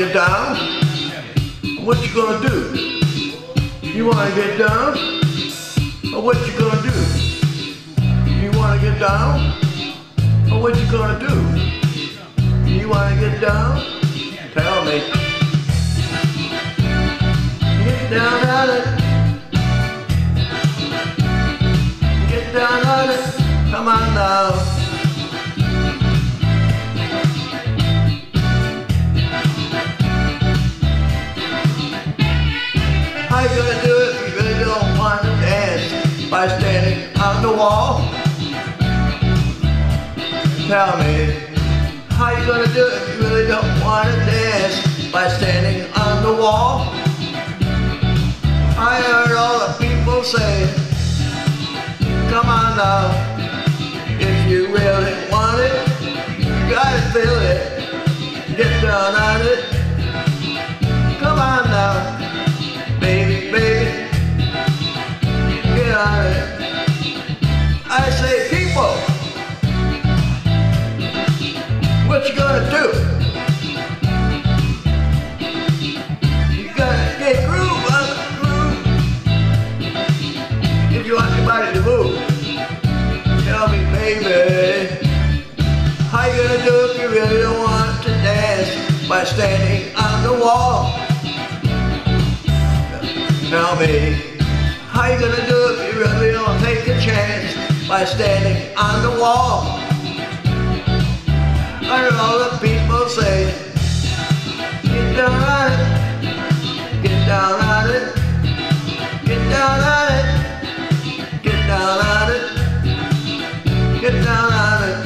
get down? What you gonna do? You wanna get down? Or what you gonna do? You wanna get down? Or what you gonna do? You wanna get down? Tell me. Get down on it. Get down on it. Come on now. How you gonna do it if you really don't want to dance? By standing on the wall? Tell me. How you gonna do it if you really don't want to dance? By standing on the wall? I heard all the people say, come on now. If you really want it, you gotta feel it. Get down on it. Come on now. Baby, baby, get on it. I say, people, what you gonna do? You gotta get groove on the groove. If you want your body to move, tell me, baby, how you gonna do if you really don't want to dance? By standing on the wall? Tell me, how you gonna do it if you really don't take a chance? By standing on the wall? I heard all the people say, get down on it, get down on it, get down on it, get down on it, get down on it.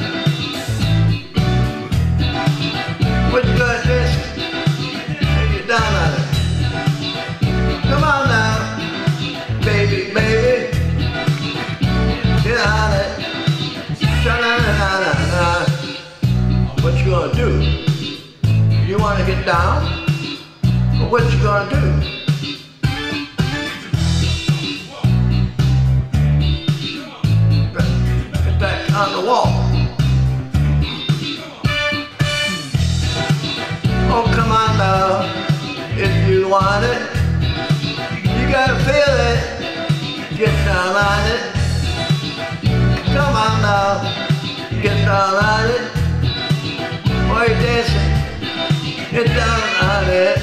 What you gonna do? Get down on it. Come on now, baby, baby, get on it. Sha-na-na-na-na. What you gonna do? You wanna get down? Or what you gonna do? Get back on the wall. Oh, come on now, if you want it. You gotta feel it. Get down on it. Come on now. Get down on it. Why you dancing? Get down on it.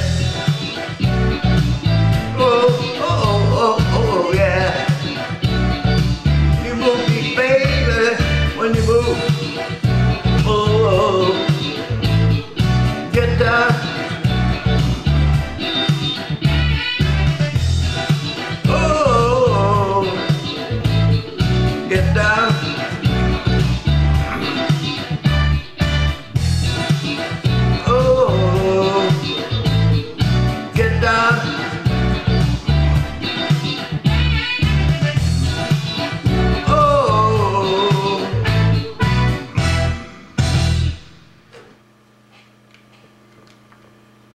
Oh, oh, oh, oh, oh, yeah. You move me, baby, when you move. Oh, oh. Get down. Get down.